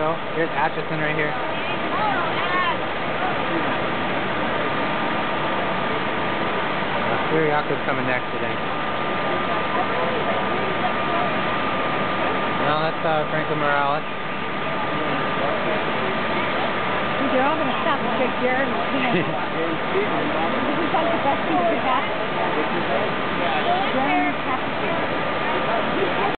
Yuriko. Here's Atchison right here. Kiriako's coming next today. Now that's Franklin Morales. They're all going to stop and shake Jared and Tina. This is like the best thing that could happen. Jared has to do.